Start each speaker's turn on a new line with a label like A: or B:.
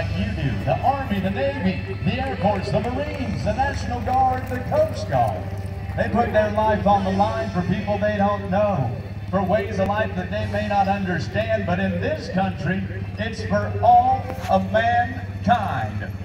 A: like you do. The Army, the Navy, the Air Force, the Marines, the National Guard, the Coast Guard. They put their life on the line for people they don't know, for ways of life that they may not understand, but in this country, it's for all of mankind.